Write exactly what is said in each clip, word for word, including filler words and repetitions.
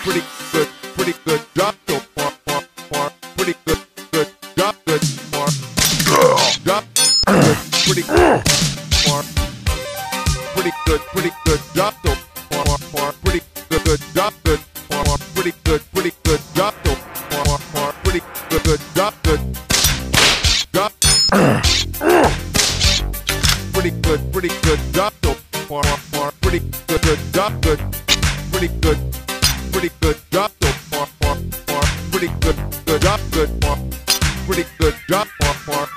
pretty good, pretty good, drop so far, far, far, pretty good, good, drop good, far, drop good, pretty good, far, pretty good, pretty good, drop so far, far, far, pretty good, good, drop good, far, far, pretty good, pretty good, drop so far, far, far, pretty good, good, drop good, drop, pretty good, pretty good, drop so far, far, far, pretty good, good, drop good, pretty good, pretty good, drop so far, far, far, pretty good, good, drop good, far, pretty good, drop far, far,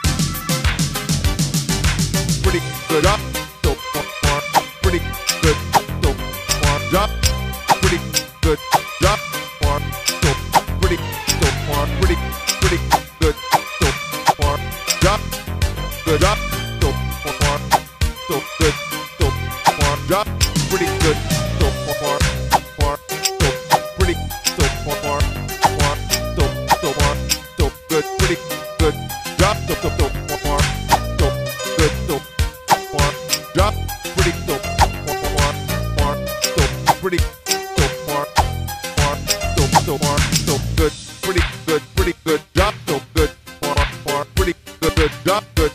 pretty good, drop so far, far, pretty good, so far, drop, pretty good, drop far, so pretty, so far, pretty, pretty good, so far, drop, good, drop, so far, so good, so far, drop, pretty good, so far, far, so pretty, so far, far, so so far, so good, pretty good, drop, so so so far, so good, so far, drop, pretty, so far, far, so pretty, so far, far, so so far, so good, pretty good, pretty good, drop, so good, far, far, pretty good, good, drop, good.